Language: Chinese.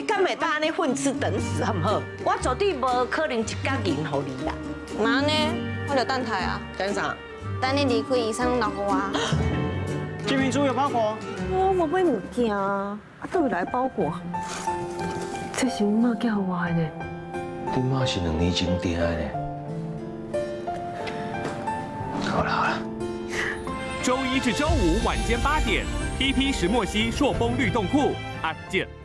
敢会当安尼混吃等死，好唔好？我绝对无可能一角银互你啦。 嘛呢，我就等待啊。 等啥？ 等你离开，医生留给我。 金明珠有包裹。 我买物件啊，倒会来包裹。这是阮妈叫我的呢。 你妈是2年前订的呢。好了好了。 周1至周5晚间8点，PP 石墨烯朔丰律动裤，见。